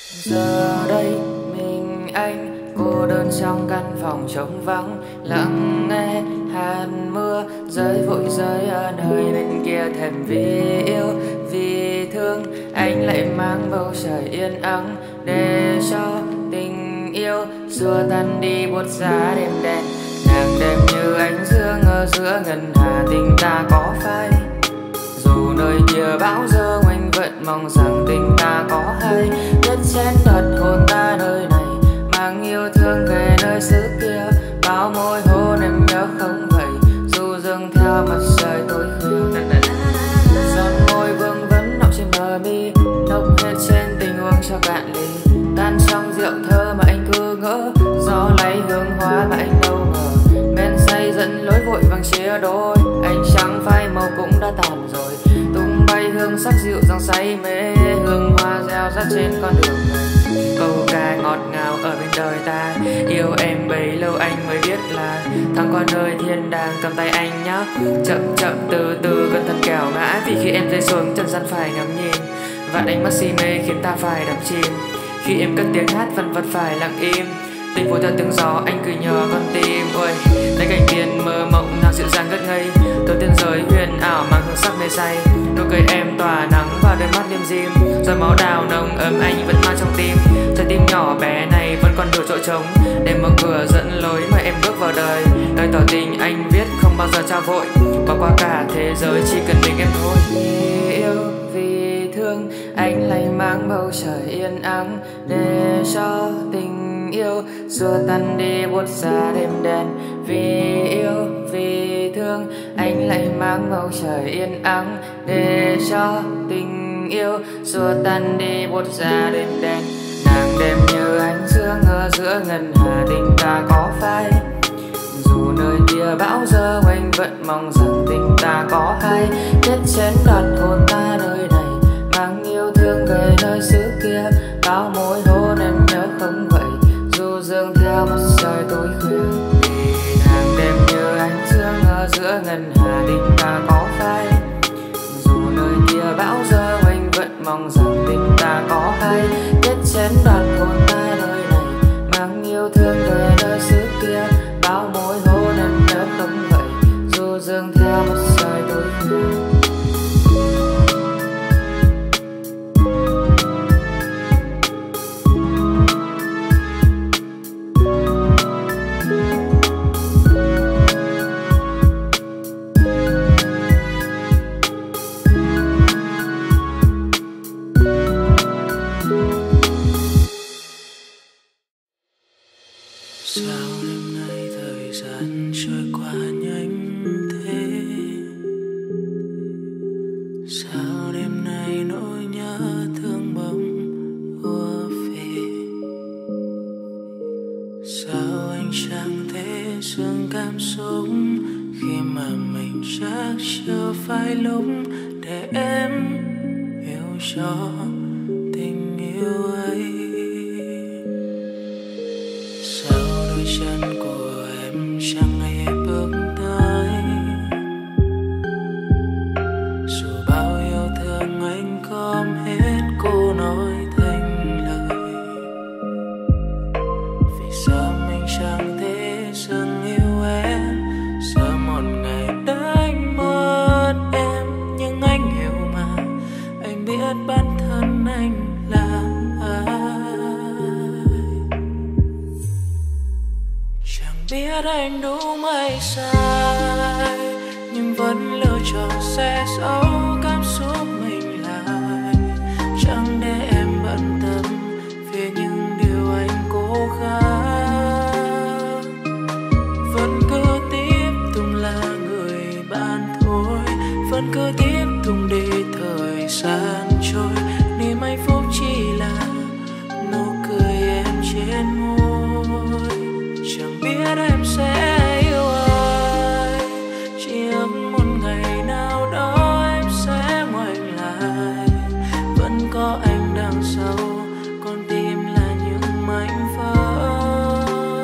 Giờ đây mình anh cô đơn trong căn phòng trống vắng, lặng nghe hạt mưa rơi vội rơi ở nơi bên kia. Thèm vì yêu vì thương anh lại mang bầu trời yên ắng, để cho tình yêu xua tan đi buốt giá đêm đen. Nàng đêm như ánh dương ở giữa ngân hà, tình ta có phai dù nơi kia bão dơ oanh vẫn mong rằng tình ta có hay. Biết chén đặt hồn ta nơi này, mang yêu thương về nơi xứ kia. Bao môi hôn em nhớ không vậy, dù dâng theo mặt trời tối khuya. Giọt môi vương vấn nọng trên bờ mi, nốc hết trên tình uống cho cạn ly. Tan trong rượu thơ mà anh cứ ngỡ, gió lấy hương hoa mà anh đâu ngờ. Men say dẫn lối vội vàng chia đôi, anh trắng phai màu cũng đã tàn rồi. Tung bay hương sắc dịu dàng say mê, hương hoa gieo rắt trên con đường này. Câu ca ngọt ngào ở bên đời ta, yêu em bấy lâu anh mới biết là thăng qua nơi thiên đàng. Cầm tay anh nhá, chậm chậm từ từ cẩn thận kẻo ngã, vì khi em rơi xuống trần gian phải ngắm nhìn. Và ánh mắt si mê khiến ta phải đắm chìm, khi em cất tiếng hát vân vân phải lặng im. Tình phố theo tiếng gió anh cứ nhờ con tim. Ôi lấy cảnh tiên mơ mộng nào dịu dàng ngất ngây, tôi tiên giới huyền ảo mang hương sắc mê say. Nụ cười em tỏa nắng vào đôi mắt liêm diêm, rồi máu đào nồng ấm anh vẫn mang trong tim. Trái tim nhỏ bé này vẫn còn đủ chỗ trống, để mở cửa dẫn lối mời em bước vào đời. Lời tỏ tình anh viết không bao giờ trao vội, bỏ qua cả thế giới chỉ cần mình em thôi. Yêu vì thương anh lại mang bầu trời yên ắng, để cho tình yêu xua tan đi buốt giá đêm đen. Vì yêu vì thương anh lại mang bầu trời yên ắng, để cho tình yêu xua tan đi buốt giá đêm đen. Nàng đêm như ánh dương ở giữa ngân hà, tình ta có phai dù nơi kia bão dơ anh vẫn mong rằng tình ta có hay. Kết chén đặt hồn ta nơi này, mang yêu thương về nơi xứ kia. Bao môi hôn em nhớ không vậy, dù dương theo mặt trời tối khuya. Nàng đêm như ánh dương ở giữa ngân hà, tình ta có phai dù nơi kia bão dơ anh vẫn mong rằng tình ta có hay. Kết chén đặt hồn ta nơi này, mang yêu thương về nơi xứ kia. Bao môi hôn em nhớ không vậy, dù dương theo mặt trời tối khuya. Sao đêm nay thời gian trôi qua nhanh thế? Sao đêm nay nỗi nhớ thương bỗng ùa về? Sao anh chẳng thể dừng cảm xúc khi mà mình chắc chưa phải lúc để em hiểu cho tình yêu ấy? Chân của em chẳng hề bước tới, dù bao yêu thương anh gom hết cô nói thành lời. Vì sao mình chẳng thể dừng yêu em, sợ một ngày đánh mất em. Nhưng anh hiểu mà, anh biết bản thân anh là biết anh đúng hay sai, nhưng vẫn lựa chọn sẽ giấu cảm xúc mình lại. Chẳng để em bận tâm về những điều anh cố gắng, vẫn cứ tiếp tục là người bạn thôi, vẫn cứ tiếp tục để thời gian trôi. Niềm hạnh phúc chỉ là nụ cười em trên môi. Chẳng biết em sẽ yêu ai, chỉ ước một ngày nào đó em sẽ ngoảnh lại. Vẫn có anh đằng sau, con tim là những mảnh vỡ.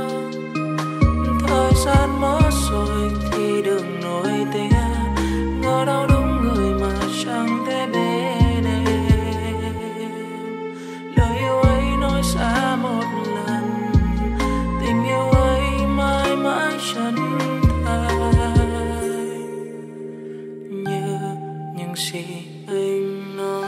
Thời gian mất rồi thì đừng nổi tiếc, ngỡ đâu đúng người mà chẳng thể bên em. Lời yêu ấy xa một lần, tình yêu ấy mãi mãi chân thành như những gì anh nói.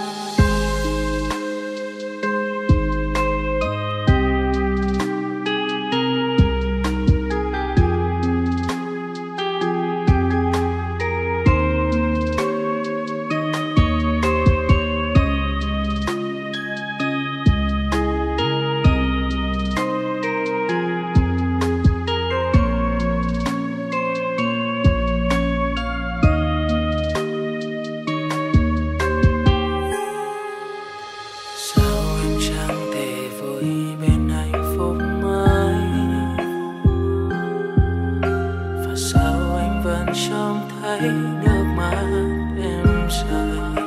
Nước mắt em rơi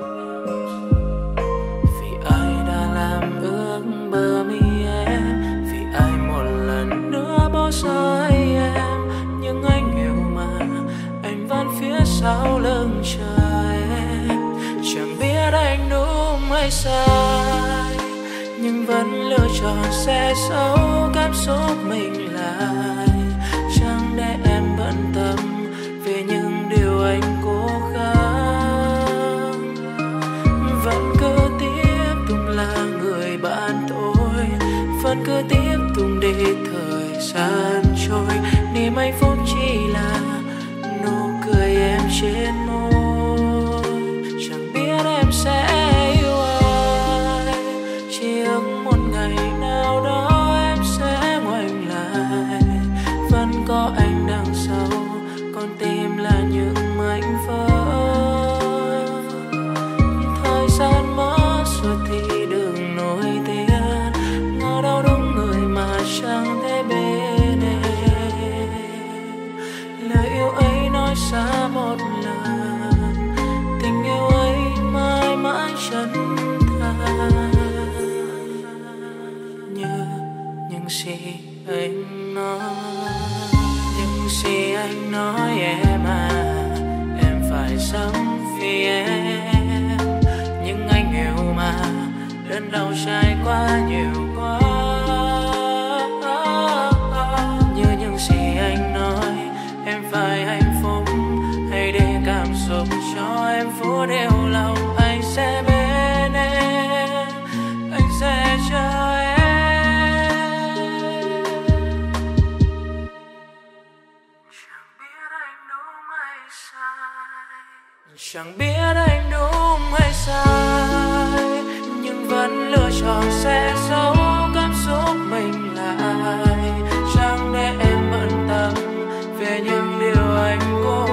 vì ai đã làm ướt bờ mi em, vì ai một lần nữa bỏ rơi em. Nhưng anh hiểu mà anh vẫn phía sau lưng chờ em. Chẳng biết anh đúng hay sai, nhưng vẫn lựa chọn sẽ giấu cảm xúc mình lại, chẳng để em bận tâm về những điều anh cố gắng. Vẫn cứ tiếp tục là người bạn tôi, vẫn cứ tiếp tục để thời gian trôi. Niềm hạnh phúc chỉ là nụ cười em trên môi. Chẳng biết em sẽ yêu ai, chỉ ước một ngày nào đó em sẽ ngoảnh lại. Vẫn có anh đằng sau, con tim là những mảnh vỡ. Thời gian mất rồi thì đừng nổi tiếc, ngỡ đâu đúng người mà chẳng thể bên em. Lời yêu ấy nói xa một lần, tình yêu ấy mãi mãi chân thành như những gì anh nói. Những gì anh nói em à, em phải sống vì em. Nhưng anh hiểu mà đớn đau trải qua nhiều quá. Như những gì anh nói, em phải hạnh phúc, hãy để cảm xúc cho em phút yêu lòng. Anh sẽ bên em, anh sẽ chờ em. Chẳng biết anh đúng hay sai, nhưng vẫn lựa chọn sẽ giấu cảm xúc mình lại, chẳng để em bận tâm về những điều anh cố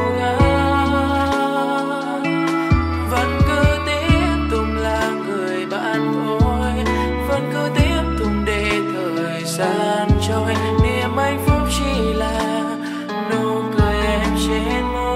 gắng. Vẫn cứ tiếp tục là người bạn thôi, vẫn cứ tiếp tục để thời gian trôi. Niềm hạnh phúc chỉ là nụ cười em trên môi.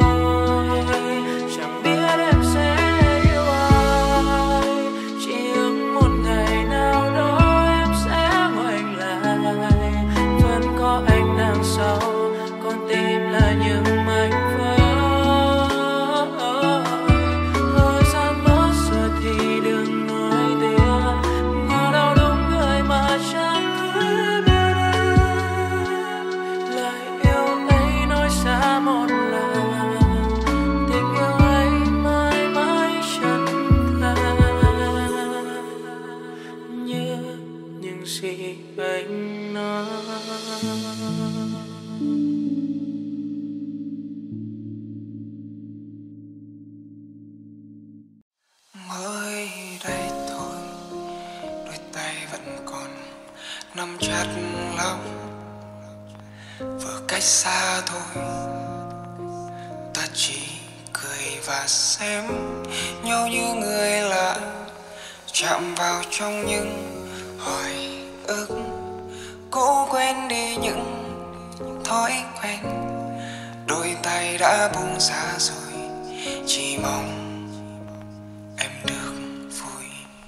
Mới đây thôi, đôi tay vẫn còn nắm chặt lắm. Vừa cách xa thôi, ta chỉ cười và xem nhau như người lạ, chạm vào trong những hồi ức, cố quên đi những thói quen. Đôi tay đã buông xa rồi, chỉ mong em được vui.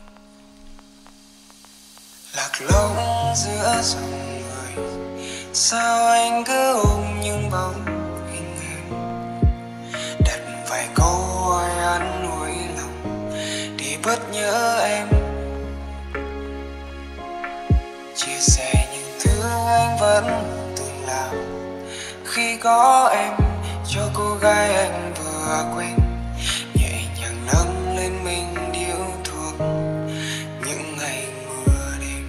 Lạc lõng giữa dòng người, sao anh cứ ôm những bóng hình em, đặt vài câu hỏi an ủi lòng để bớt nhớ em. vẫn từng làm. Khi có em cho cô gái anh vừa quen, nhẹ nhàng nâng lên mình điếu thuốc những ngày mưa đêm.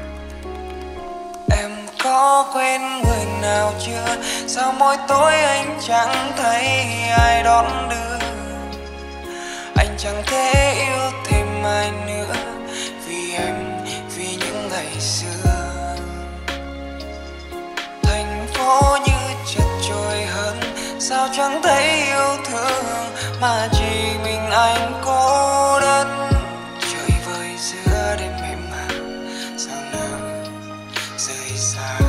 Em có quên người nào chưa? Sao mỗi tối anh chẳng thấy ai đón đưa? Anh chẳng thể yêu thêm ai nữa vì em, vì những ngày xưa. Thành phố như chật chội hơn, sao chẳng thấy yêu thương mà chỉ mình anh cô đơn. Trời vơi giữa đêm em mà sao nỡ rời xa.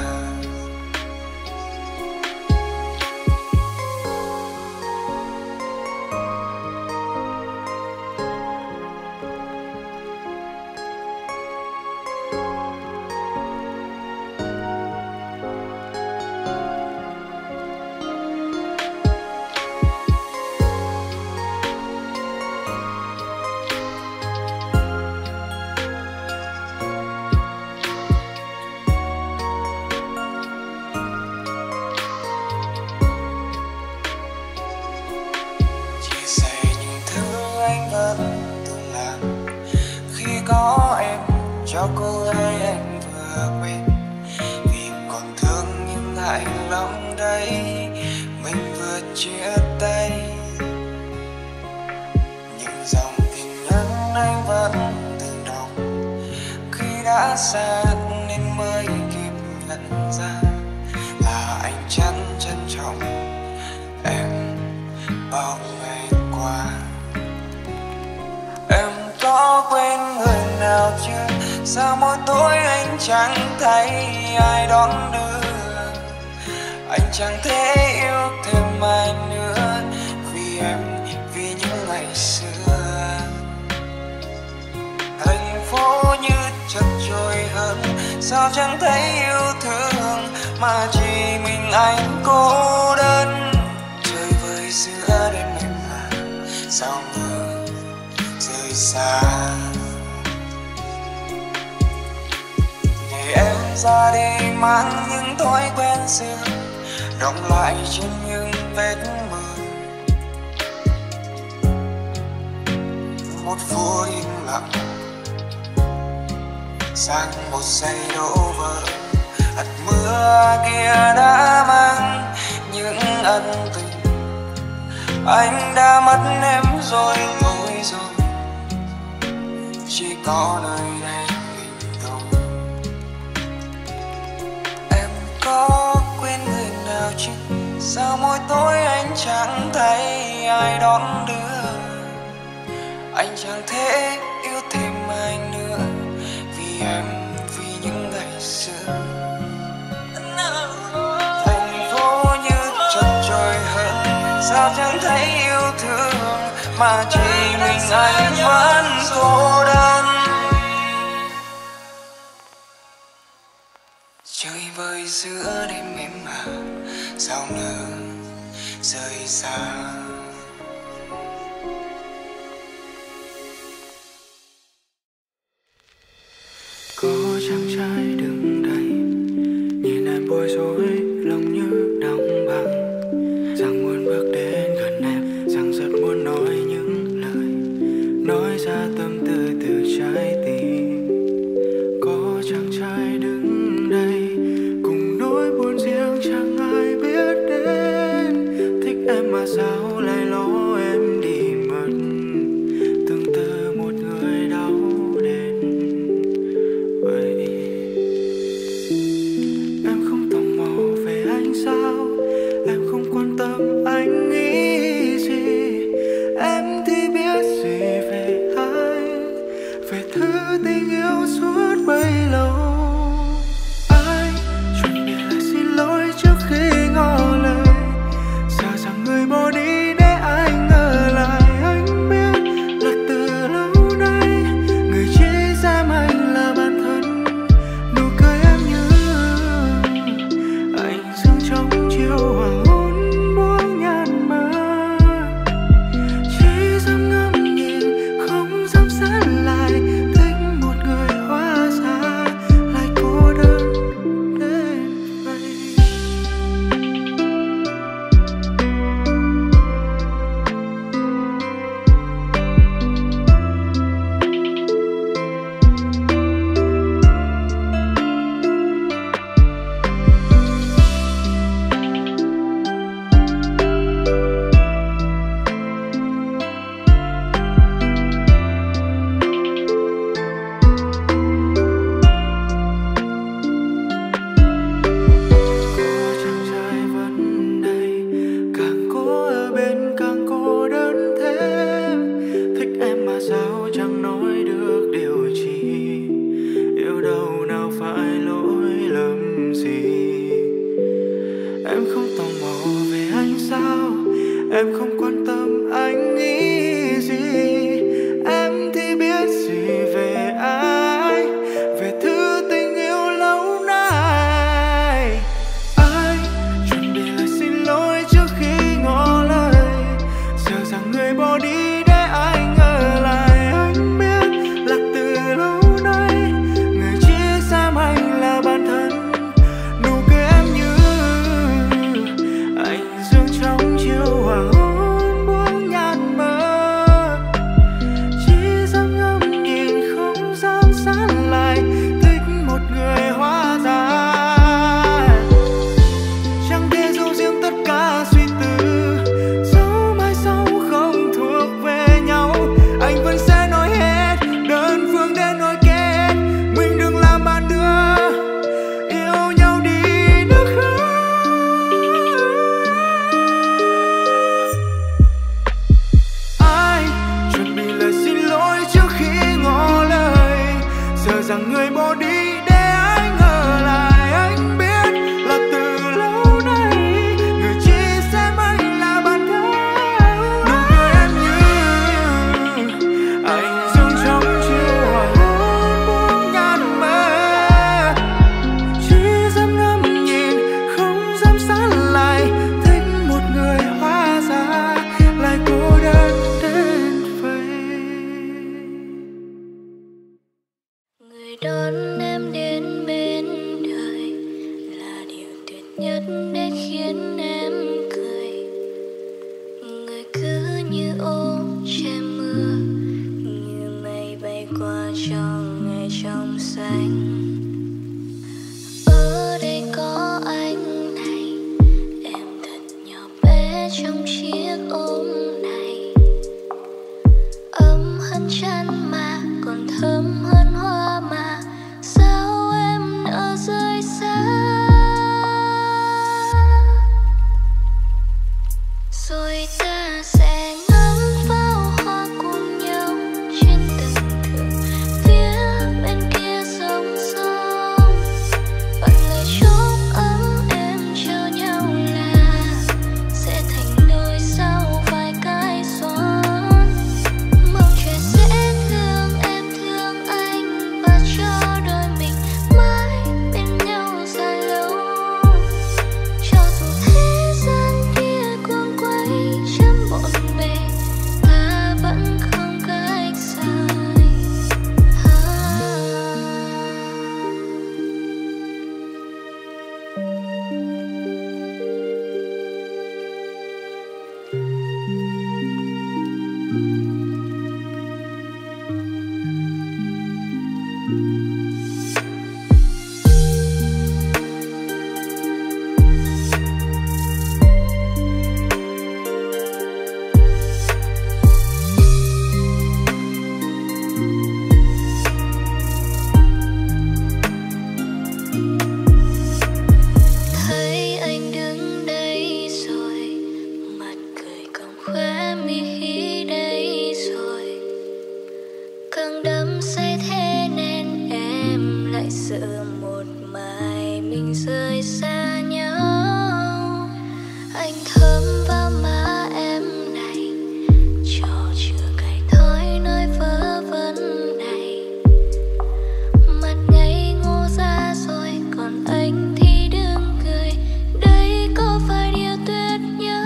Có em cho cô gái anh vừa quen, vì còn thương nhưng ngại lòng đây mình vừa chia tay. Những dòng tin nhắn anh vẫn từng đọc, khi đã xa nên mới kịp nhận ra là anh chẳng trân trọng em bao ngày qua. Em có quên người nào chưa? Sao mỗi tối anh chẳng thấy ai đón đưa? Anh chẳng thể yêu thêm ai nữa vì em, vì những ngày xưa. Thành phố như chật chội hơn, sao chẳng thấy yêu thương mà chỉ mình anh cô đơn. Trời vơi giữa đêm em mà sao ngờ rời xa. Ngày em ra đi mang những thói quen xưa, đọng lại trên những vết mưa. Một phút im lặng sang một giây đổ vỡ. Hạt mưa kia đã mang những ân tình, anh đã mất em rồi thôi rồi, chỉ có nơi đây mình thôi. Em có quên người nào chứ? Sao mỗi tối anh chẳng thấy ai đón đưa? Anh chẳng thể yêu thêm ai nữa vì em, vì những ngày xưa. Thành phố như chật chội hơn, sao chẳng thấy yêu thương mà chỉ mình anh vẫn cô đơn. Trời vơi giữa đêm em mà sao nỡ rời xa. Có chàng trai đứng đây nhìn em bối rối, lòng như đóng băng, rằng muốn bước đến gần em, rằng rất muốn nói những lời, nói ra tâm tư từ trái tim. Có chàng trai đứng đây cùng nỗi buồn riêng chẳng ai biết đến, thích em mà sao lại lo em đi mất, tương tư một người đau đến vậy. Em không tò mò về anh sao, em không quan tâm anh nghĩ gì, em thì biết gì về anh, về thứ tình yêu suốt bấy lâu. Anh chuẩn bị lời xin lỗi trước khi ngỏ lời, sợ rằng người bỏ đi để anh ở lại. Anh biết là từ lâu nay người chỉ xem anh là bản thân, nụ cười em như anh dưng trong chiều hoàng hôn buông nhàn mờ, chỉ dám ngắm nhìn không dám sát lại, thích một người hóa ra là san lại, thích một người hóa ra. Chẳng thể giấu riêng tất cả suy tư, dẫu mai sau không thuộc về nhau, anh vẫn sẽ nói hết đơn phương đến nỗi kết. Mình đừng làm bạn nữa, yêu nhau đi nước khác. Ai chuẩn bị lời xin lỗi trước khi ngỏ lời, sợ rằng người bỏ đi để anh ở lại. Anh biết là từ lâu nay người chỉ xem anh là bạn thân. Nụ cười em như anh dương trong chiều hoàng hôn buông ngàn mơ, chỉ dám ngắm nhìn không dám sát lại, thích một người hóa ra lại cô đơn đến vậy. Người đón em đến bên đời là điều tuyệt nhất để khiến em cười. Người cứ như ô che mưa, như mây bay qua trong ngày trong xanh. Ở đây có anh này, em thật nhỏ bé trong chiếc ôm này. Ấm hơn chăn mà còn thơm hơn hoa mà, sao em nỡ rời xa. Rồi ta sẽ ngắm pháo hoa cùng nhau trên từng thượng phía bên kia sông sông. Bạn lời chúc ấm em trao nhau là sẽ thành đôi sau vài cái xoắn. Mong trời sẽ thương em thương anh và cho đôi mình mãi bên nhau dài lâu. Cho dù thế gian kia cuồng quay trăm bộn bề, ta vẫn không cách rời. Thấy anh đứng đây rồi, mặt cười cong khóe mi đây rồi, càng đắm say thế nên em lại sợ một mai mình rời xa nhau. Anh thấm vào má em này, cho chưa cay thói nói vớ vẩn này. Mặt ngây ngô ra rồi, còn anh thì đừng cười. Đây có phải điều tuyệt nhất?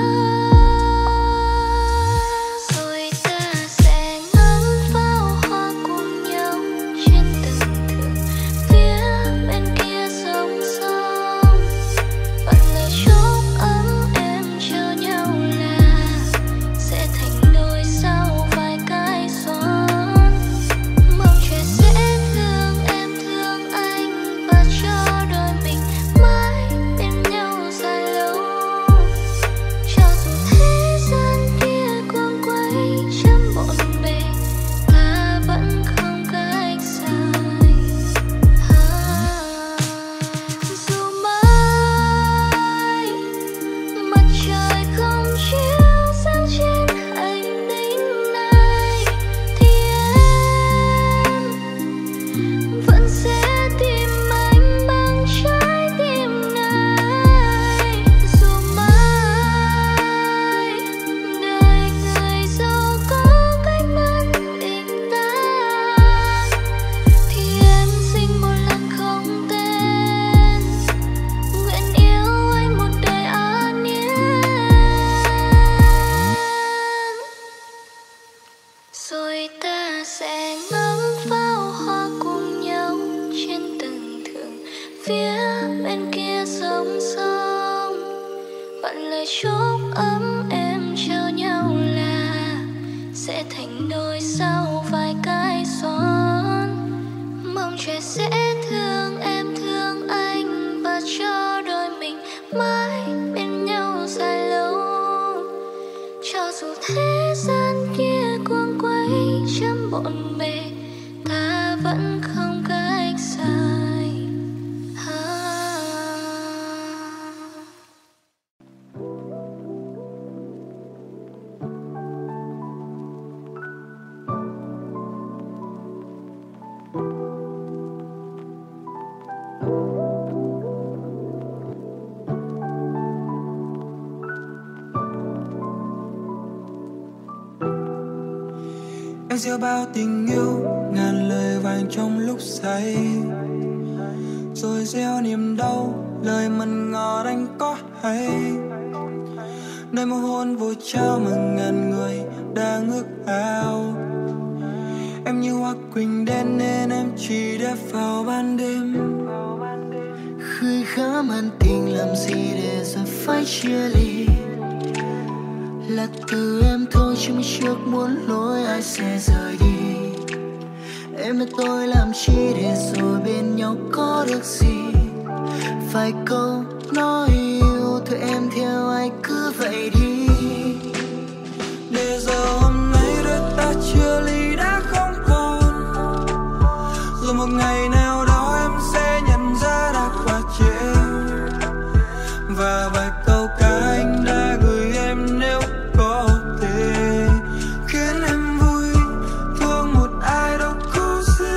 Rồi ta sẽ ngắm pháo hoa cùng nhau trên từng thượng phía bên kia sông sông. Bạn lời chúc ấm em trao nhau là sẽ thành đôi sau vài cái xoắn. Mong trời sẽ thương em thương anh và cho đôi mình mãi bên nhau dài lâu. Cho dù thế gian kia cuồng quay trăm bộn bề, ta vẫn không cách rời. Dù mãi mặt trời không chiếu sáng trên hành tinh này, thì em vẫn sẽ tìm anh bằng trái tim này. Dù mãi đời người giàu có cách mất định ta, thì em sinh một lần không tên, nguyện yêu anh một đời an yên. Rồi ta sẽ ngắm pháo hoa cùng nhau trên từng thượng phía bên kia sông sông. Bạn lời chúc ấm em trao nhau là sẽ thành đôi sau vài cái xoắn. chuyện sẽ thương em thương anh và cho đôi mình mãi bên nhau dài lâu. Cho dù thế gian kia cuồng quay trăm bộn bề, ta vẫn không cách xa. Em gieo bao tình yêu ngàn lời vàng trong lúc say, rồi gieo niềm đau lời mặn ngọt anh có hay. Nơi một hôn vội trao mà ngàn người đang ước ao. Em như hoa quỳnh đen nên em chỉ đẹp vào ban đêm. Khơi khá man tình làm gì để rồi phải chia ly. Là từ em thôi chứ mới trước muốn lối ai sẽ rời đi. Em với tôi làm chi để rồi bên nhau có được gì. Vài câu nói yêu thôi em theo ai cứ vậy đi. Để giờ hôm nay đôi ta chia ly đã không còn. Rồi một ngày nào đó em sẽ nhận ra đã quá trễ. Và vài câu ca anh đã gửi em nếu có thể khiến em vui, thương một ai đâu có dễ.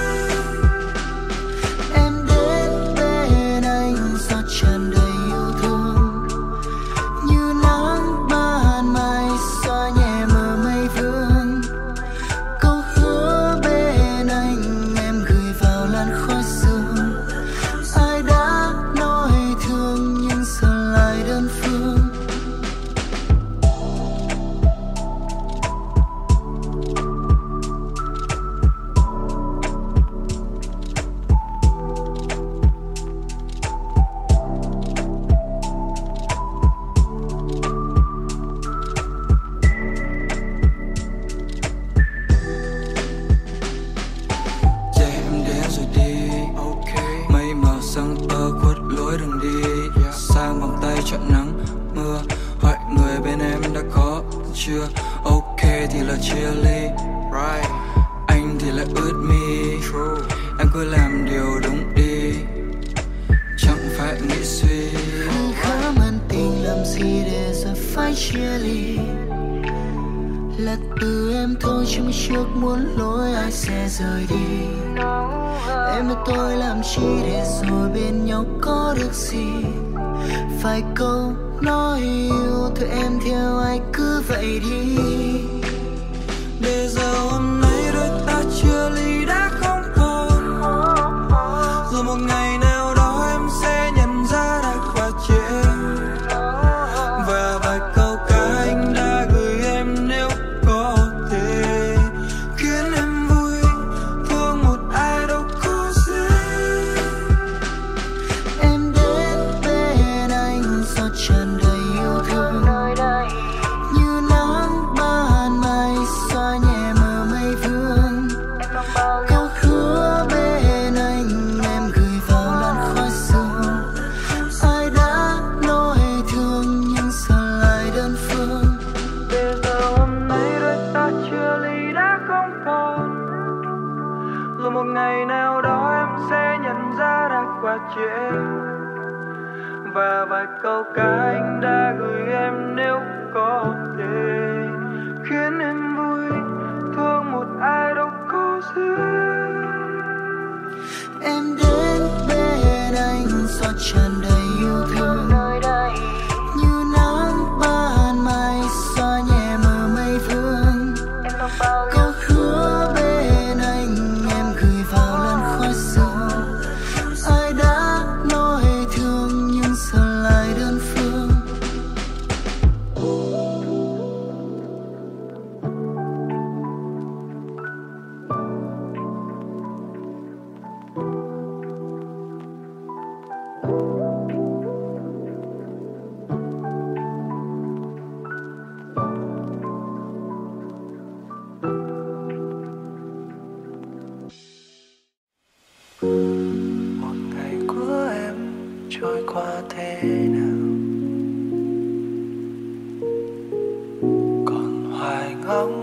Em đến bên anh do tràn đầy yêu thương, như nắng ban mai xóa nhẹ mờ mây vương. Câu hứa bên anh em gửi vào làn khói sương. Ai đã nói thương nhưng giờ lại đơn phương. Để em đến rồi đi, mây màu sáng tơ khuất lối đường đi. Sang vòng tay chọn nắng mưa, hỏi người bên em đã có chưa. Ok thì là chia ly, anh thì lại ướt mi. Em cứ làm điều đúng đi, chẳng phải nghĩ suy. Khơi khá man tình làm gì để rồi phải chia ly. Là từ em thôi chứ mới trước muốn lối ai sẽ rời đi. Em với tôi làm chi để rồi bên nhau có được gì. Vài câu nói yêu thôi em theo ai cứ vậy đi. Để giờ hôm nay đôi ta chia ly đã không còn. Rồi một ngày nào đó em sẽ nhận ra đã quá trễ. Và vài câu ca anh đã gửi em nếu có thể khiến em vui, thương một ai đâu có dễ. Em đến bên anh do tràn đầy yêu thương, như nắng ban mai xóa nhẹ mờ mây vương. Câu hứa bên anh em gửi vào làn khói sương. Ai đã nói thương nhưng giờ lại đơn phương. Để giờ hôm nay đôi ta chia ly đã không còn. Rồi một ngày nào đó em sẽ nhận ra đã quá trễ. Và vài câu ca anh đã gửi em nếu có thể khiến em vui, thương một ai đâu có dễ. Em đến bên anh do tràn đầy yêu thương, như nắng ban mai xóa nhẹ mờ mây vương. Câu hứa bên anh em gửi vào làn khói sương. Ai đã nói thương nhưng giờ lại đơn phương.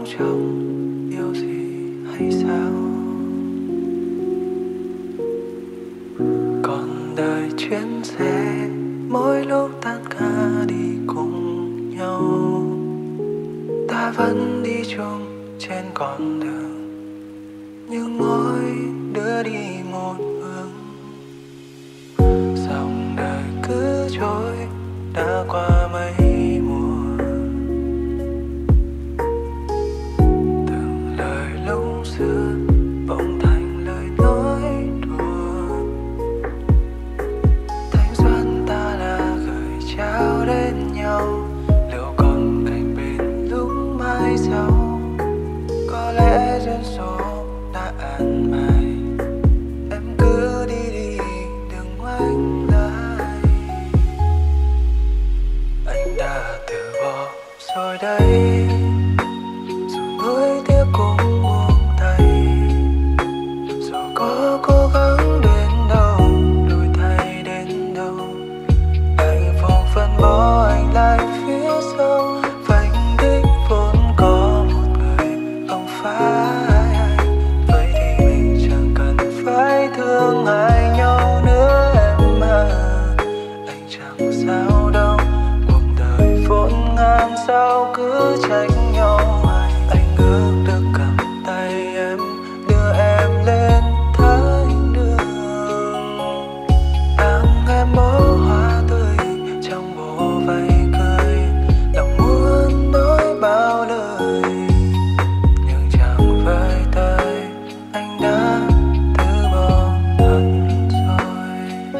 cũng chẳng yêu gì hay sao? Còn đời chuyến xe mỗi lúc tan ca đi cùng nhau, ta vẫn đi chung trên con đường, nhưng mỗi đứa đi một hướng. Dòng đời cứ trôi đã qua mấy mùa, từng lời lúc xưa bỗng thành lời nói đùa. Thanh xuân ta đã gửi trao đến nhau, liệu còn cạnh bên lúc mai sau? Có lẽ duyên số đã an bài, em cứ đi đi đừng ngoảnh lại. Anh đã từ bỏ rồi đây, dù nuối tiếc cũng buông tay. Dù có cố gắng đến đâu, đổi thay đến đâu, anh vội phân bỏ anh lại phía sau. Vành đích vốn có một người, không phải anh. Vậy thì mình chẳng cần phải thương ai nhau nữa em à. Anh chẳng sao đâu, cuộc đời vốn ngàn sao cứ trách nhau. Anh ước được cầm tay em, đưa em lên thái đường. Đang em bó hoa tươi trong bộ váy cười, lòng muốn nói bao lời, nhưng chẳng với tới anh đã từ bỏ thật rồi.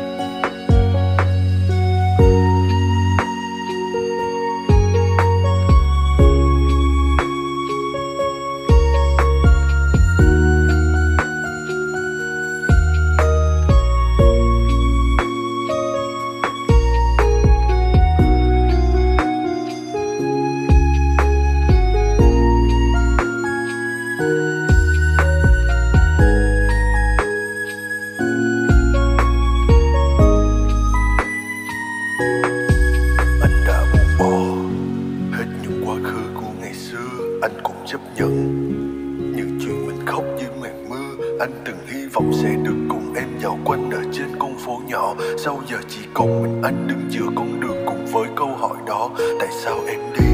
Anh đã buông bỏ hết những quá khứ của ngày xưa, anh cũng chấp nhận những chuyện mình khóc dưới màn mưa. Anh từng hy vọng sẽ được cùng em dạo quanh ở trên con phố nhỏ, sau giờ chỉ còn mình anh đứng giữa con đường cùng với câu hỏi đó: tại sao em đi?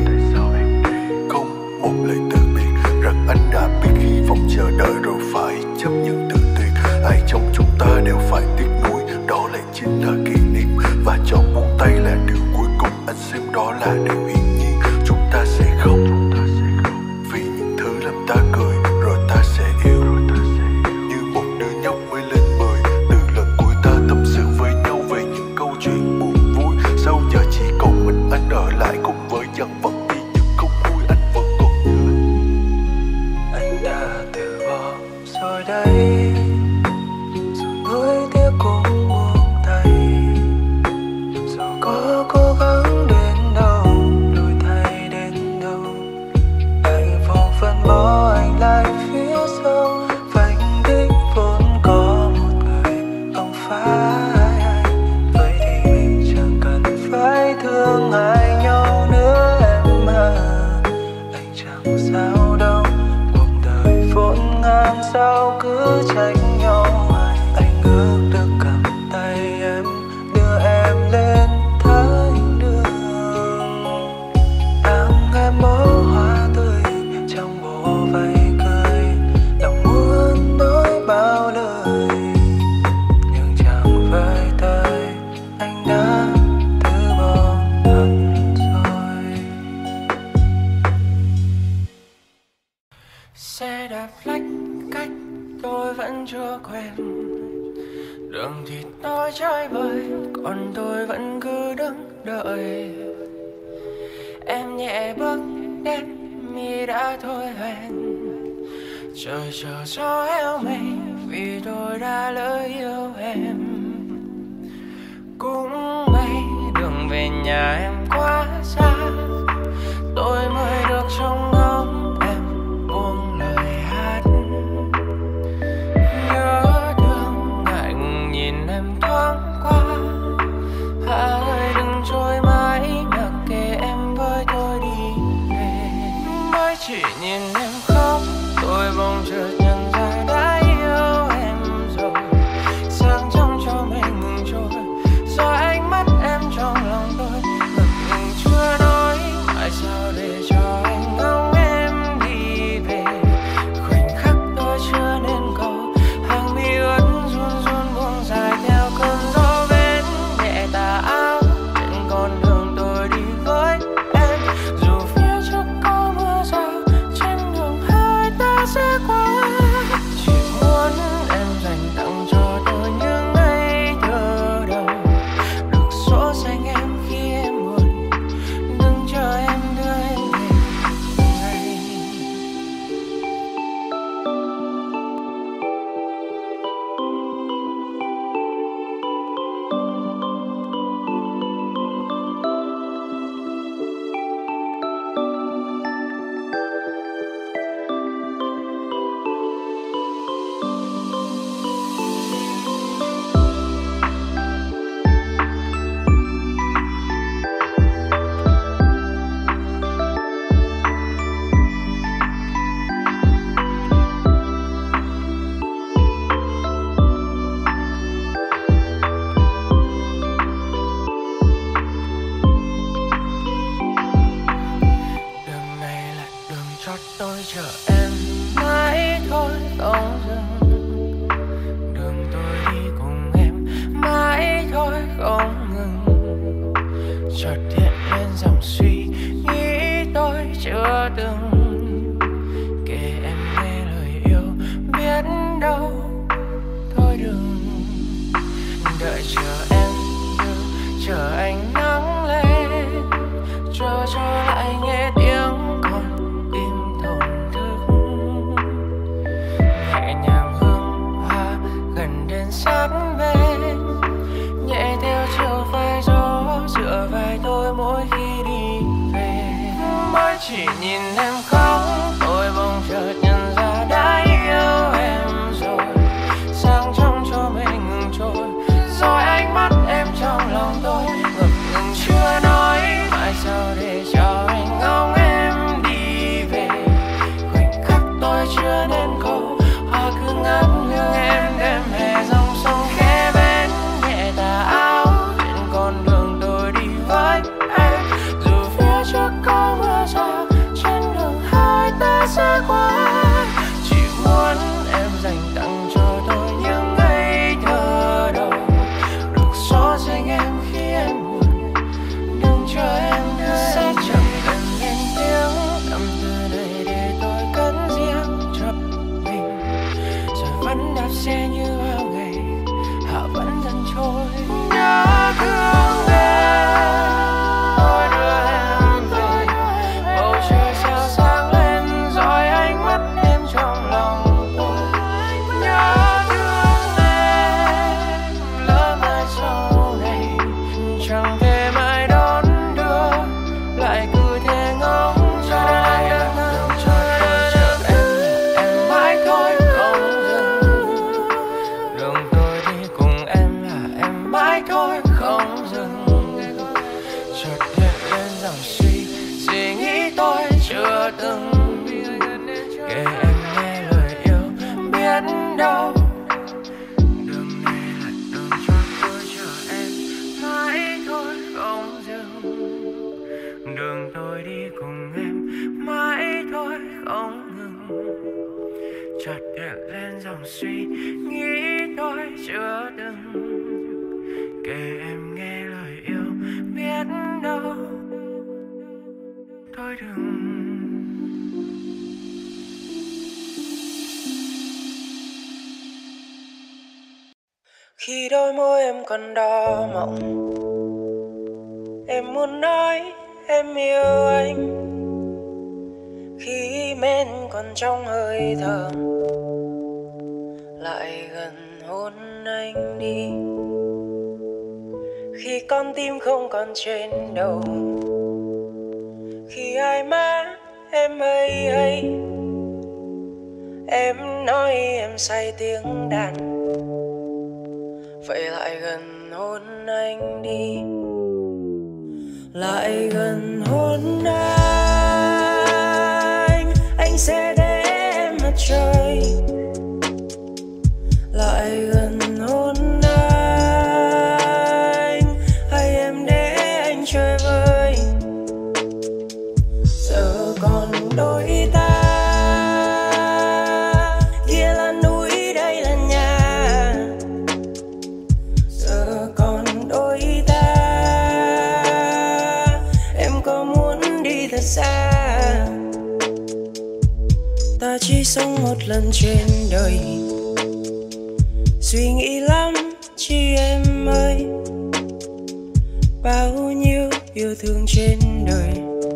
Không một lời từ biệt, rằng anh đã biết hy vọng chờ đợi rồi phải chấp nhận tự tuyệt. Ai trong chúng ta đều phải tiếc nuối, đó lại chính là kỷ niệm, và chọn buông tay là điều cuối cùng. Anh xem đó là điều hiển nhiên, chúng ta sẽ không vì những thứ làm ta cười rồi ta sẽ yêu. Như một đứa nhóc mới lên 10, từ lần cuối ta tâm sự với nhau về những câu chuyện buồn vui. Sau giờ chỉ còn mình anh ở lại cùng với dần vẫn đi những không vui. Anh vẫn còn nhớ. Anh đã từ bỏ rồi đây, dù nuối tiếc cũng buông tay. Dù có cố gắng đến đâu, đổi thay đến đâu, anh vội phân bỏ anh lại phía sau. Vành đích vốn có một người, không phải anh. Vậy thì mình chẳng cần phải thương ai nhau nữa em à. Anh chẳng sao đâu, cuộc đời vốn ngàn sao cứ trách nhau. Anh ước được cầm tay em, đưa em lên thái đường. Đang em bó hoa tươi trong bộ váy cười, lòng muốn nói bao lời, nhưng chẳng với tới anh đã từ bỏ thật rồi. Xe đạp lách cách tôi vẫn chưa quen, đường thì nói trái bời, còn tôi vẫn cứ đứng đợi. Em nhẹ bước đến mi đã thôi hẹn, trời chờ gió héo mây vì tôi đã lỡ yêu em. Cũng may đường về nhà em quá xa, tôi mới được trông ngóng em buông lời hát. Nhớ thương ngại ngùng nhìn em thoáng qua, Hà ơi đừng trôi mãi mặc kệ em với tôi đi về. Mới chỉ nhìn em phải chờ em như chờ ánh nắng lên, chờ cho lại nghe tiếng con tim thổn thức. Nhẹ nhàng hương hoa gần đến sát bên, nhẹ theo chiều vai gió dựa vai tôi mỗi khi đi về. Mới chỉ nhìn em khóc tôi bỗng chợt nhận ra đã yêu em rồi. Sáng trong cho mình ngừng trôi, rồi ánh mắt em trong lòng tôi ngập ngừng chưa nói. Mãi sao để cho anh ngóng em đi về, khoảnh khắc tôi chưa nên cầu hoa cứ ngát hương em đêm hè dòng sông khẽ bên. Nhẹ tà áo trên con đường tôi đi với em, dù phía trước có mưa rào trên đường hai ta sẽ qua. Chỉ muốn em dành tặng cho tôi những ngây thơ đầu, được xóa danh em khi em buồn. Đừng chờ em nữa sẽ chẳng cần lên tiếng, tâm tư này để tôi cất riêng cho mình. Rồi vẫn đạp xe như bao ngày, họ vẫn dần trôi. Nhớ thương em, tôi đưa em về, bầu trời sao sáng lên rồi ánh mắt em trong lòng tôi. Nhớ thương em, lỡ mai sau này chẳng thể mãi đón đưa, lại cứ thế ngóng trông em mãi thôi không dừng. Đường tôi đi cùng em là em mãi thôi không dừng. Chợt hiện lên dòng suy nghĩ tôi chưa từng kể em nghe lời yêu biết đâu. Đường này là đường cho tôi chờ em mãi thôi không dừng. Đường tôi đi cùng em mãi thôi không ngừng. Chợt hiện lên dòng suy nghĩ tôi chưa từng kể em nghe lời yêu biết đâu. Thôi đừng. Khi đôi môi em còn đỏ mọng, em muốn nói em yêu anh. Khi men còn trong hơi thở, lại gần hôn anh đi. Khi con tim không còn trên đầu, khi hai má em hay em nói em say tiếng đàn, vậy lại gần hôn anh đi. Lại gần hôn anh sẽ để em mặt trời. Lại gần hôn anh, hay em để anh chơi vơi. Giờ còn đôi ta, kia là núi đây là nhà. Giờ còn đôi ta, em có muốn đi thật xa? Ta chỉ sống một lần trên đời, suy nghĩ lắm chi em ơi. Bao nhiêu yêu thương trên đời,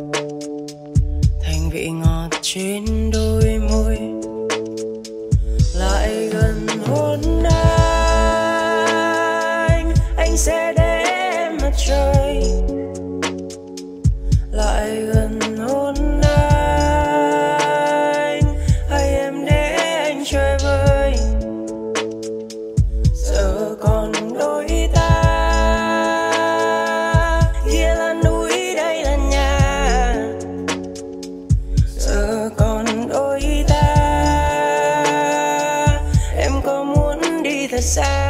thành vị ngọt trên đôi môi. Lại gần hôn anh sẽ để em mặt trời. Lại gần hôn anh, hay em để anh chơi vơi. Giờ còn đôi ta, kia là núi đây là nhà. Giờ còn đôi ta, em có muốn đi thật xa?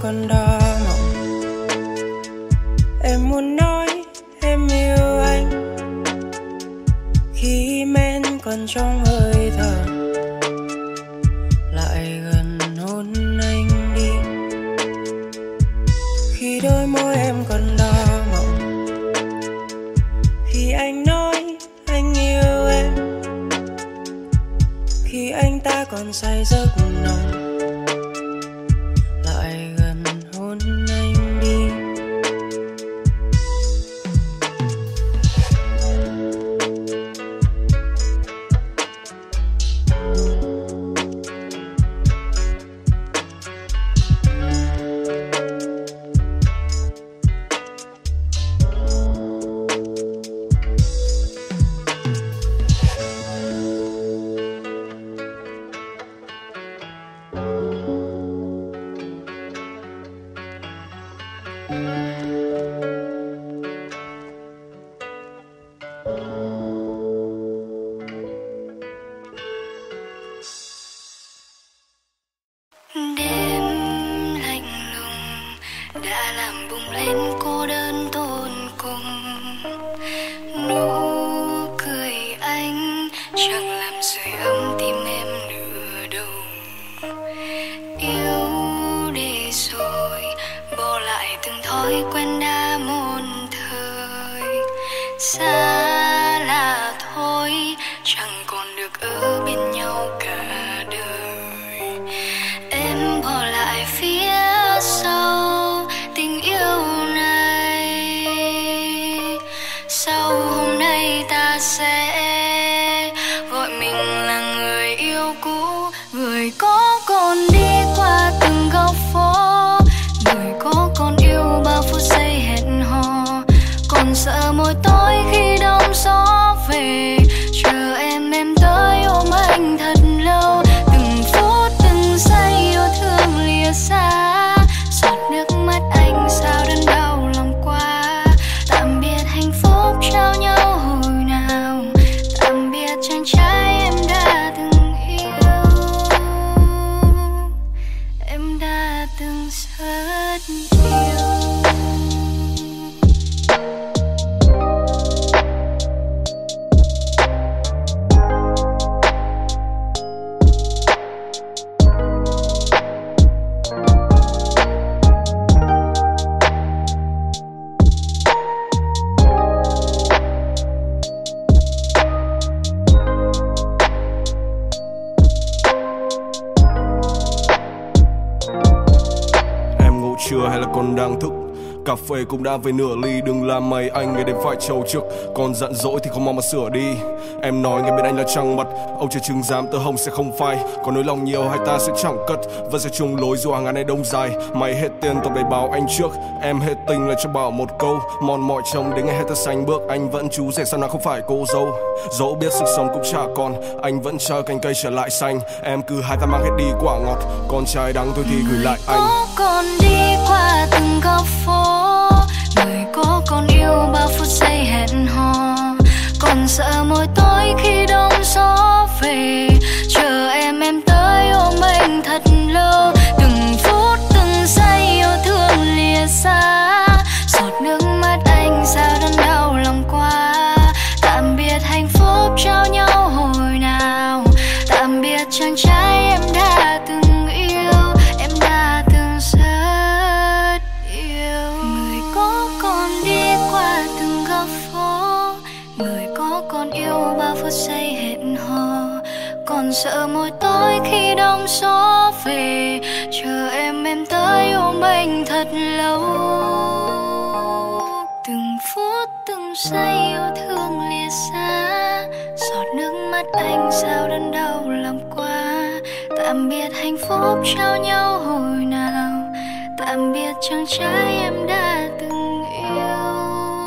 còn đau mộng. Em muốn nói em yêu anh khi men còn trong hơi thở, lại gần hôn anh đi. Khi đôi môi em còn đau mộng, khi anh nói anh yêu em, khi anh ta còn say giấc nồng, lại gần hôn anh đi. Đêm lạnh lùng đã làm bùng lên cô đơn tột cùng. Nụ cười anh chẳng làm sưởi ấm tim em nửa đầu. Yêu để rồi bỏ lại từng thói quen đã một thời. Xa là thôi chẳng còn được ở bên nhau cả đời. Em bỏ lại phía sau tình yêu này. Sau hôm nay ta sẽ gọi mình là người yêu cũ. Người có còn đi qua từng góc phố, người có còn yêu bao phút giây hẹn hò, còn sợ môi tối khi đông gió về. Chờ em tới ôm anh thật lâu. Từng phút từng giây yêu thương lìa xa, giọt nước mắt anh sao đớn đau lòng quá. Tạm biệt hạnh phúc trao nhau hồi nào, tạm biệt chàng trai em đã từng yêu, em đã từng rất yêu. Chưa hay là còn đang thức? Cà phê cũng đã về nửa ly. Đừng làm mày anh ngày đêm phải trầu trước. Còn giận dỗi thì không mong mà sửa đi. Em nói ngay bên anh là trăng mật, ông trời chừng dám tơ hồng sẽ không phai. Còn nỗi lòng nhiều hai ta sẽ chẳng cất, vẫn sẽ chung lối dù hàng ngàn này đông dài. Mày hết tiền tao bày báo anh trước, em hết tình là cho bảo một câu. Mòn mỏi chồng đến ngày hết ta xanh bước, anh vẫn chú rể sao nào không phải cô dâu. Dẫu biết sức sống cũng chả còn, anh vẫn chờ cành cây trở lại xanh. Em cứ hai ta mang hết đi quả ngọt, còn trái đắng thôi thì gửi lại anh. Có còn đi qua từng góc phố, người có còn yêu bao phút giây hẹn hò, còn sợ môi tối khi đông gió về. Chờ em tới ôm anh thật lâu. Từng phút từng giây yêu thương lìa xa, giọt nước mắt anh sao đớn đau lòng quá. Tạm biệt hạnh phúc trao nhau hồi nào, tạm biệt chàng trai em đã từng yêu, em đã từng rất yêu. Người có còn đi qua từng góc phố, người có còn yêu bao phút giây hẹn hò, còn sợ môi tối khi đông gió về. Chờ em tới ôm anh thật lâu. Từng phút từng giây yêu thương lìa xa, giọt nước mắt anh sao đớn đau lòng quá. Tạm biệt hạnh phúc trao nhau hồi nào, tạm biệt chàng trai em đã từng yêu,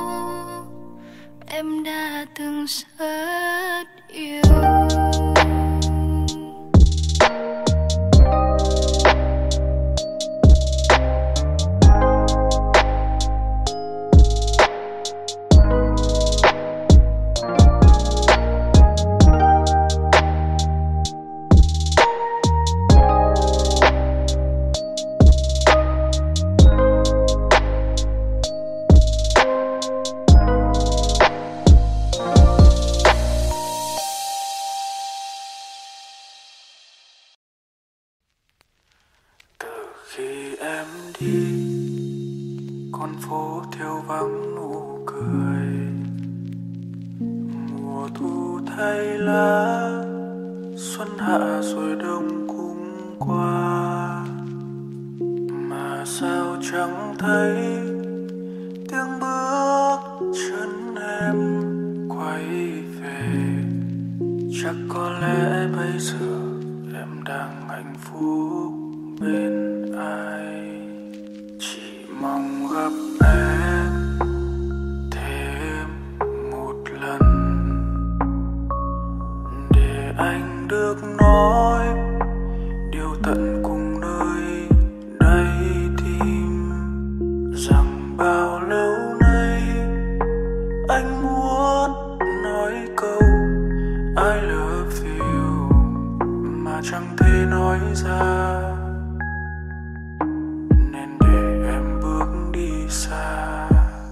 em đã từng rất yêu. con phố thiếu vắng nụ cười. Mùa thu thay lá, xuân hạ rồi đông cũng qua, mà sao chẳng thấy tiếng bước chân em quay về. Chắc có lẽ bây giờ em đang hạnh phúc bên ai. Chỉ mong gặp em thêm một lần để anh được nói điều tận cùng nơi đây tim rằng bao lâu nay anh muốn nói câu I love you mà chẳng thể nói ra, nên để em bước đi xa.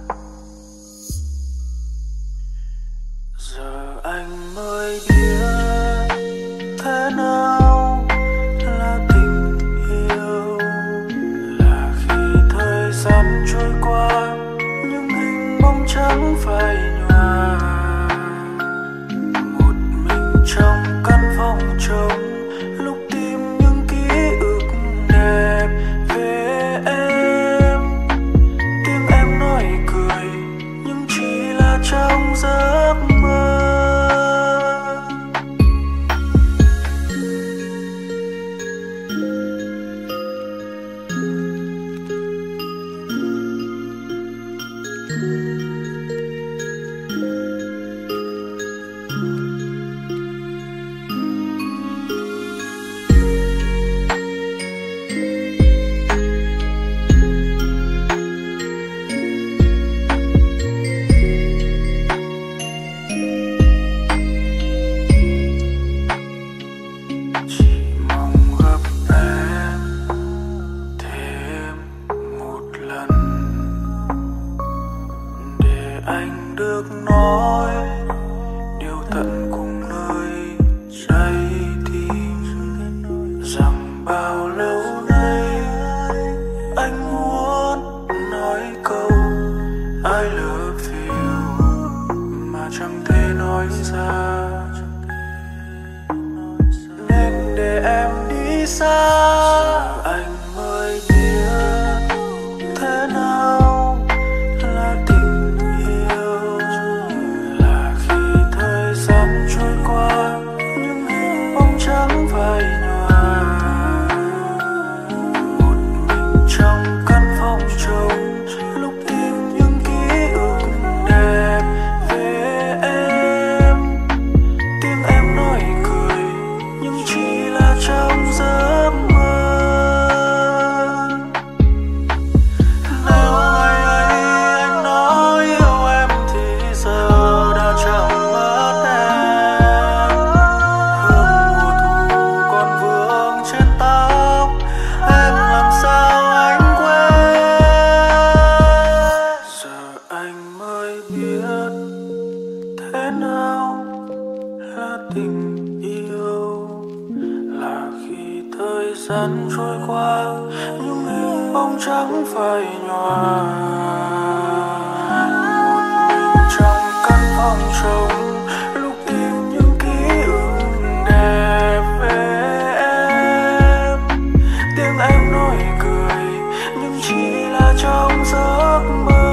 Giờ anh mới biết thế nào là tình yêu, là khi thời gian trôi qua những hình bóng trắng phai nhòa, một mình trong căn phòng trống lúc tìm những ký ức đẹp về em. Tiếng em nói cười nhưng chỉ là trong giấc mơ. Chỉ mong gặp em thêm một lần để anh được nói điều tận cùng nơi trái tim rằng bao lâu nay anh muốn nói câu I love you mà chẳng thể nói ra, nên để em đi xa. Anh mới biết thế nào là tình yêu, là khi thời gian trôi qua những hình bóng trắng phai nhòa, một mình trong căn phòng trống lúc tìm những ký ức đẹp về em. Tiếng em nói cười nhưng chỉ là trong giấc mơ. Nếu ngày ấy anh nói yêu em thì giờ đã chẳng mất em. Hương mùa thu còn vương trên tóc em, làm sao anh quên. Giờ anh mới biết thế nào là tình yêu, là khi thời gian trôi qua những hình bóng trắng phai nhòa, một mình trong căn phòng trống lúc tìm những ký ức đẹp về em. Tiếng em nói cười nhưng chỉ là trong giấc mơ.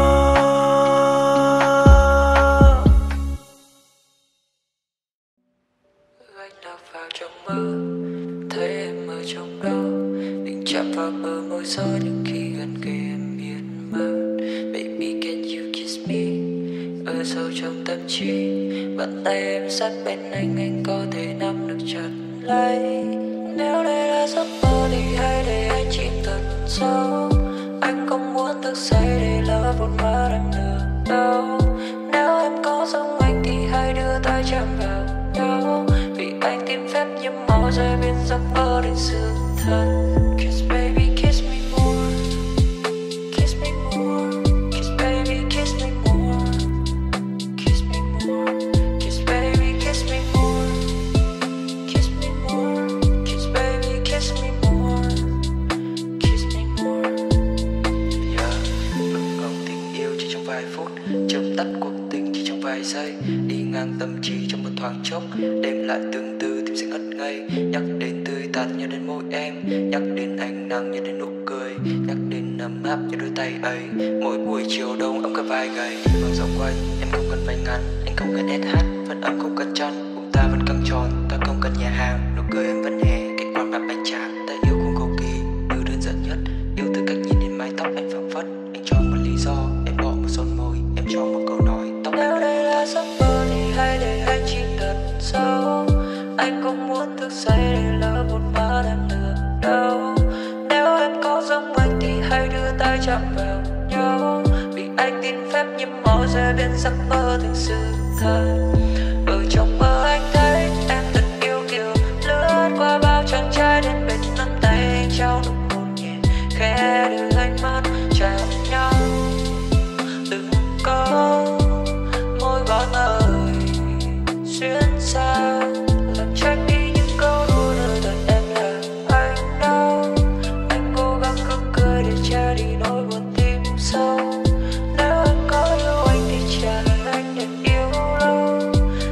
Anh đọc vào trong mơ, thấy em ở trong đó, định chạm vào bờ môi gió nhưng khi gần kề em biến mất. Baby can you kiss me, ở sâu trong tâm trí, bàn tay em sát bên anh có thể nắm được chặt lấy. Nếu đây là giấc mơ thì hãy để anh chìm thật sâu, anh không muốn thức dậy để lỡ một mắt em được đâu. Nếu em có giống anh thì hãy đưa tay chạm vào nhau, vì anh tìm phép nhiễm máu rơi bên giấc mơ đến sự thật. Kiss baby kiss me more, kiss me more, kiss baby kiss me more, kiss me more, kiss baby kiss me more, kiss me more, kiss baby kiss me more, kiss me more. Yeah. tắt cuộc tình chỉ trong vài giây, đi ngang tâm trí trong một thoáng chốc, đêm lại từng từ tim sẽ ngất ngây. Nhắc đến tươi tắn nhớ đến môi em, nhắc đến ánh nắng nhớ đến nụ cười, nhắc đến ấm áp như đôi tay ấy. Mỗi buổi chiều đông ấm cả vai gầy, vòng dòng quanh em không cần váy ngắn, anh không cần SH, vẫn ấm không cần chăn, bụng ta vẫn căng tròn, ta không cần nhà hàng, nụ cười em vẫn hè, cái quạt mặt bánh tráng. Ta yêu không cầu kỳ, yêu đơn giản nhất, yêu từ cách nhìn đến mái tóc anh phảng phất. Anh cho một lý do, em bỏ một son môi, em cho một câu nói tóc. Nếu đây là giấc mơ thì hãy để anh chìm thật sâu. Anh không muốn thức dậy để lỡ một mắt em nữa đâu. Nếu em có giống anh thì hãy đưa tay chạm vào nhau, vì anh tin phép nhiễm màu rơi bên giấc mơ thành sự thật. Ở trong mơ anh thấy em thật yêu kiều, lướt qua bao chàng trai đến bên nắm tay anh trao nụ hôn nhẹ khẽ đưa ánh mắt chạm nhau. Từng câu môi gọi mời xuyên xa làm tránh đi những câu đùa nơi đời em là anh đâu. Anh cố gắng cứ cười để che đi nỗi buồn tim sâu. Nếu em có yêu anh thì trả lời anh để yêu lâu.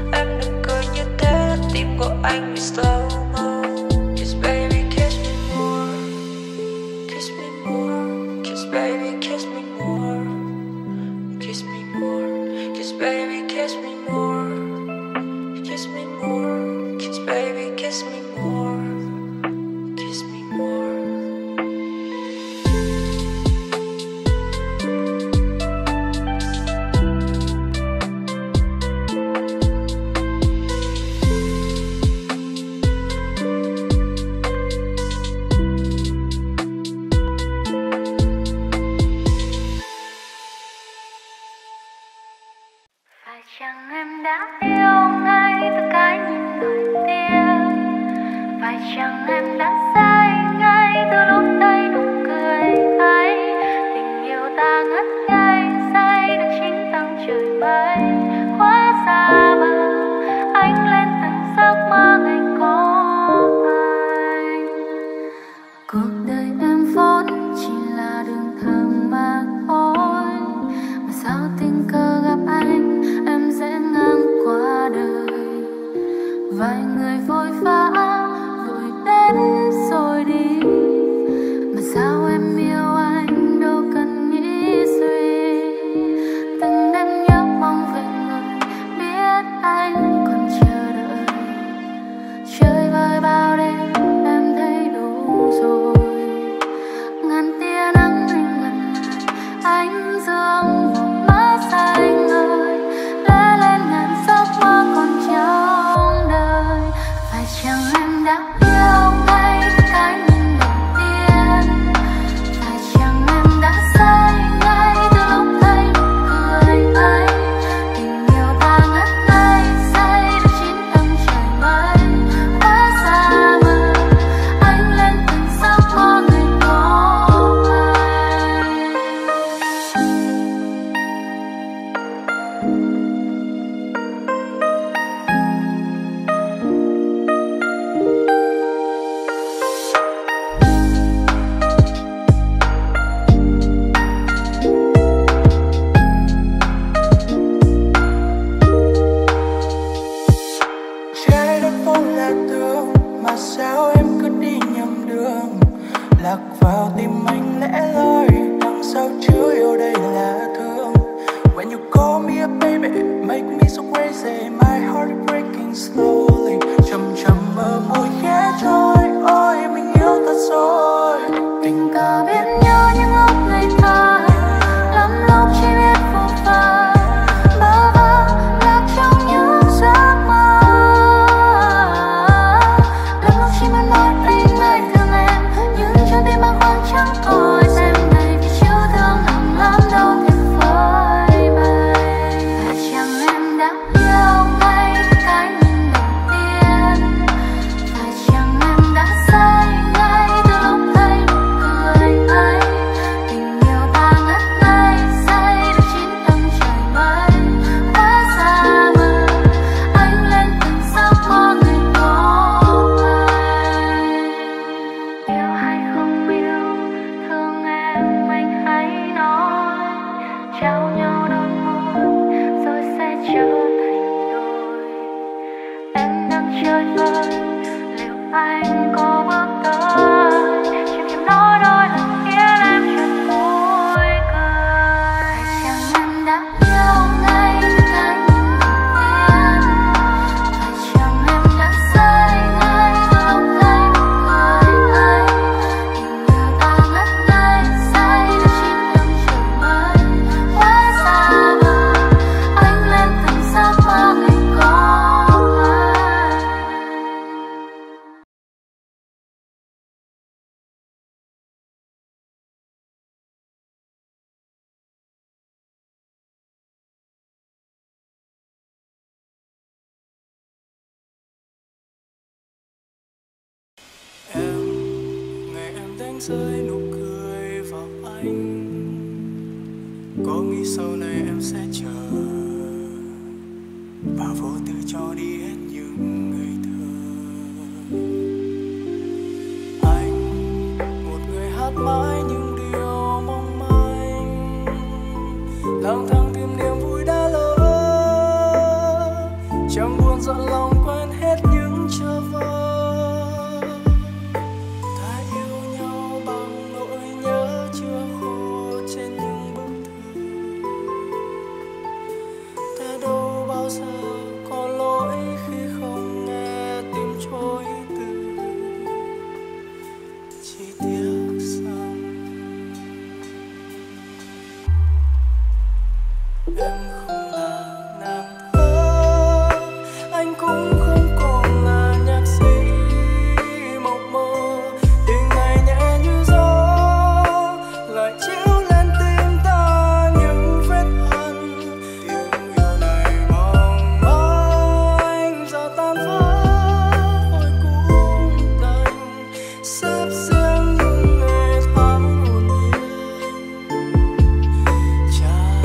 rơi nụ cười vào anh. Có nghĩ sau này em sẽ chờ và vô tư cho đi hết những ngây thơ. Anh một người hát mãi những điều mong manh, lang thang tìm niềm vui đã lỡ, chẳng buồn giận lòng quên hết những chờ vơ. Ta yêu nhau bằng nỗi nhớ chưa khô trên những bức thư. Ta đâu bao giờ có lỗi khi không nghe tim trôi từ. Chỉ tiếc rằng em không là nàng thơ, anh cũng không còn là nhạc sĩ mộng mơ. Tình ngày nhẹ như gió lại chiếu lên tim ta những vết hằn. Tiếng yêu này mong manh giờ tan vỡ, thôi cũng đành xếp riêng những ngày tháng hồn nhiên. Chẳng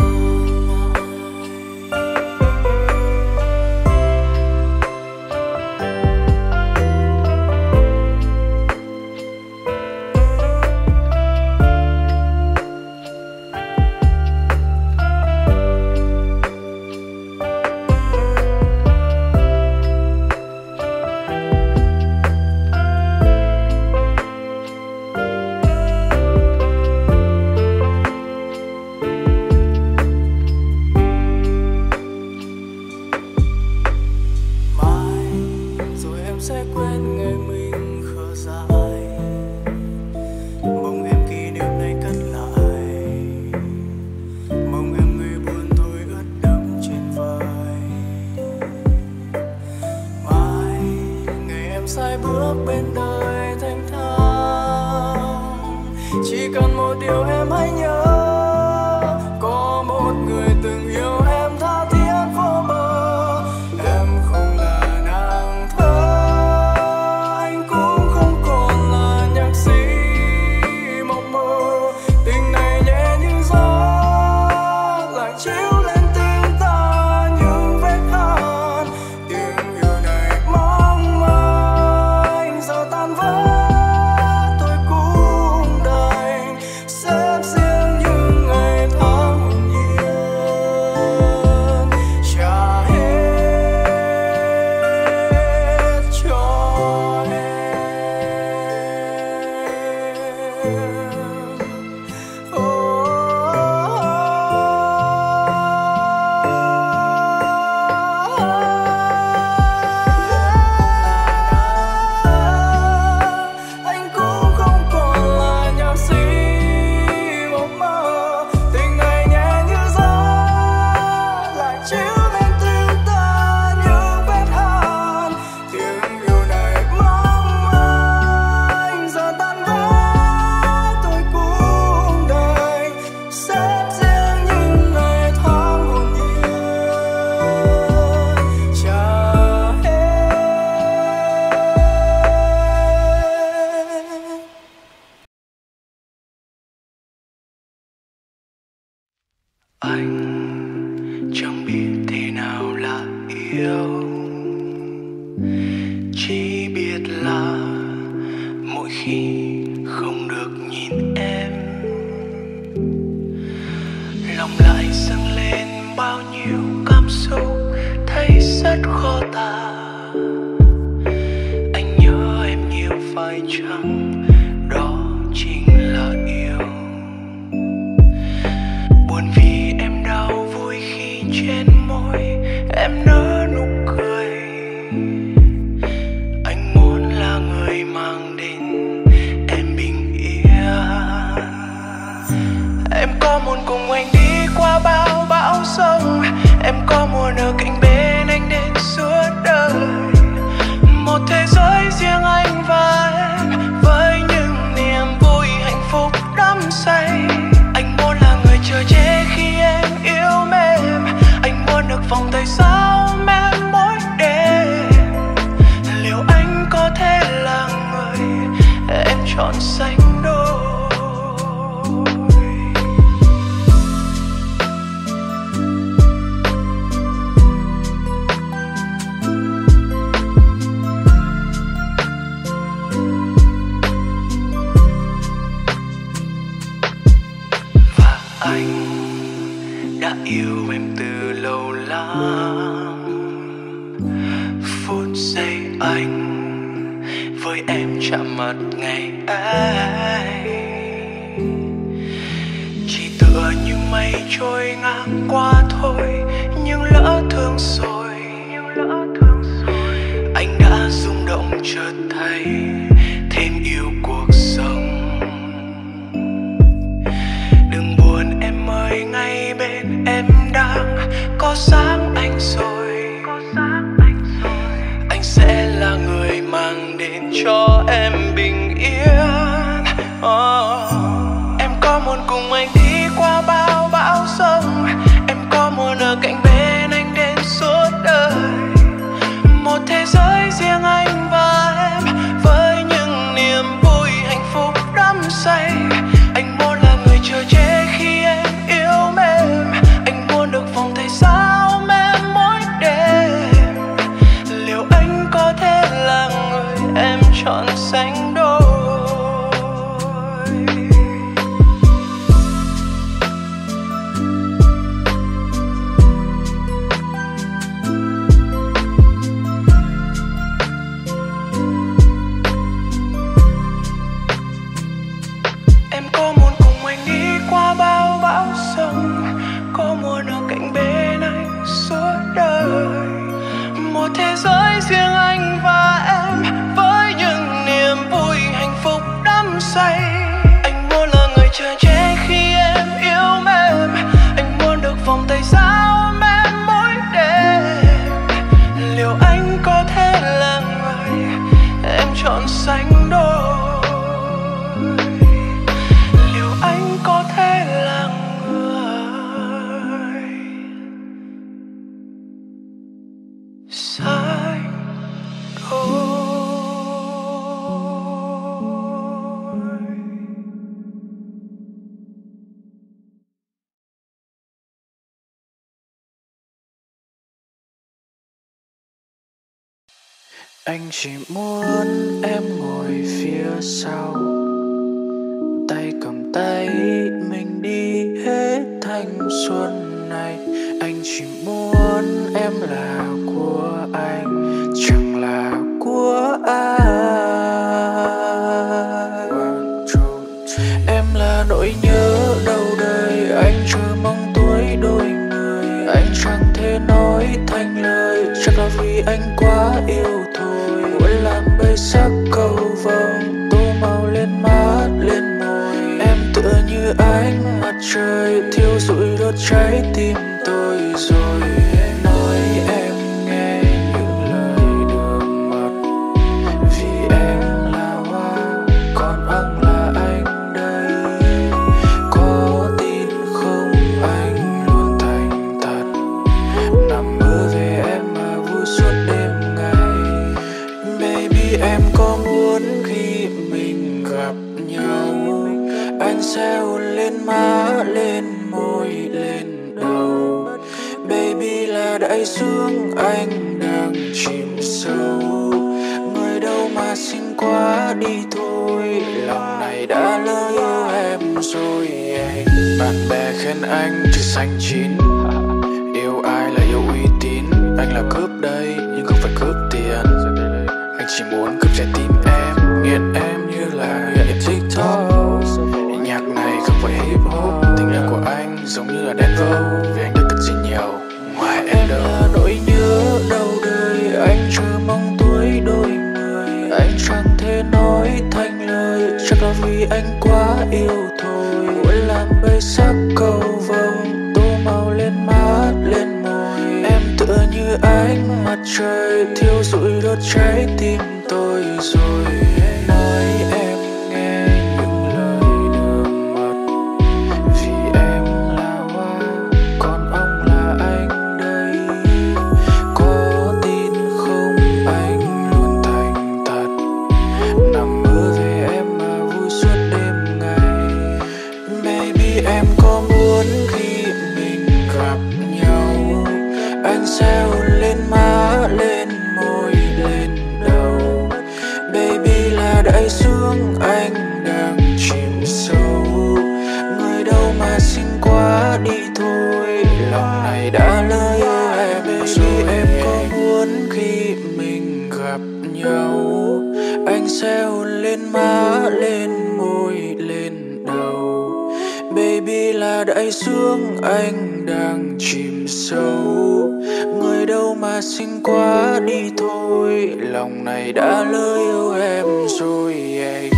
mai rồi em sẽ quên ngày mình khờ dại, mong em kỷ niệm này cất lại, mong em người buồn tôi ướt đẫm trên vai. Mai ngày em sai bước bên đời thanh thang, chỉ cần một điều em hãy nhớ, có một người từng yêu em tha thiết vô bờ. Em không là nàng thơ, anh cũng không còn là nhạc sĩ mộng mơ. Tình này nhẹ như gió lại chiếu lên tim ta những vết hằn. Tiếng yêu này mong manh giờ tan vỡ, tôi cũng đành xếp riêng những ngày tháng hồn nhiên. Trả hết cho em. Anh cũng không còn là nhạc sĩ mộng mơ. Tình này nhẹ như gió lại chiếu lên tim ta những vết hằn. Tiếng yêu này mong manh giờ tan vỡ, tôi cũng đành xếp riêng những ngày tháng hồn nhiên. Trả hết. Anh chẳng biết thế nào là yêu, chỉ biết là mỗi khi không được nhìn em, lòng lại dâng lên bao nhiêu cảm xúc thấy rất khó tả. Anh nhớ em nhiều phải chăng đó chính là yêu. Buồn vì em đau, vui khi trên môi em nở nụ cười. Anh muốn là người mang đến em bình yên. Em có muốn cùng anh đi qua bao bão sông, em có muốn ở cạnh bên anh đến suốt đời. Một thế giới riêng anh và em với đã yêu em từ lâu lắm. Phút giây anh với em chạm mặt ngày ấy, chỉ tựa như mây trôi ngang qua thôi. Nhưng lỡ thương rồi, anh đã rung động chợt thấy thêm yêu cuộc sống. Đừng buồn em ơi, ngay bên em đang có sáng anh rồi. Anh sẽ là người mang đến cho em bình yên. Em có muốn cùng anh đi qua bao bão giông, em có muốn ở cạnh bên anh đến suốt đời. Một thế giới riêng anh và em, với những niềm vui hạnh phúc đắm say. Anh muốn là người chờ che khi em yêu mềm, anh muốn được vòng tay sao em mỗi đêm. Liệu anh có thể là người em chọn sánh đôi? Em có muốn cùng anh đi qua bao bão giông, có muốn ở cạnh bên anh suốt đời. Một thế giới riêng anh và em, với những niềm vui hạnh phúc đắm say. Anh muốn là người chờ che khi em yêu mềm, anh muốn được vòng tay sao em mỗi đêm. Liệu anh có thể là người em chọn sánh đôi? Liệu anh có thể là người sánh đôi? Anh chỉ muốn em ngồi phía sau, tay cầm tay mình đi hết thanh xuân này. Anh chỉ muốn em là của anh, chẳng là của ai. Em là nỗi nhớ đầu đời, anh chờ mong tuổi đôi người. Anh chẳng thể nói thành lời, chắc là vì anh quá yêu thôi. Muốn làm bay sắc cầu vồng, tô màu lên mắt lên môi. Em tựa như ánh mặt trời, thiêu rụi đốt trái tim tôi rồi. Nói em nghe những lời đường mật, vì em là hoa, còn anh là anh đây. Có tin không, anh luôn thành thật, nằm mơ về em mà vui suốt đêm ngày. Baby em có muốn khi mình gặp nhau, anh sẽ hôn lên má, lên môi, lên đầu. Baby là đại dương anh đang chìm sâu, người đâu mà xin quá đi thôi. Lòng này đã lỡ yêu em rồi. Bạn bè khen anh chỉ xanh chín, yêu ai là yêu uy tín. Anh là cướp đây nhưng không phải cướp tiền, anh chỉ muốn cướp trái tim em, nghiện em như là nghiện TikTok. Nhạc này không phải hip hop, tình yêu của anh giống như là đen vâu, vì anh đã cần gì nhiều ngoài em đâu. Là nỗi nhớ đầu đời, anh chờ mong tuổi đôi người. Anh chẳng thể nói thành lời, chắc là vì anh quá yêu thôi. Muốn làm bay sắc cầu vồng, tô màu lên mắt lên môi. Em tựa như ánh mặt trời, thiêu rụi đốt trái tim tôi rồi. Nói em nghe những lời đường mật, vì em là hoa, còn ông là anh đây. Có tin không, anh luôn thành thật, nằm mơ về em mà vui suốt đêm ngày. Baby em có sẽ hôn lên má, lên môi, lên đầu. Baby là đại dương anh đang chìm sâu. Người đâu mà xinh quá đi thôi, lòng này đã lỡ yêu em rồi.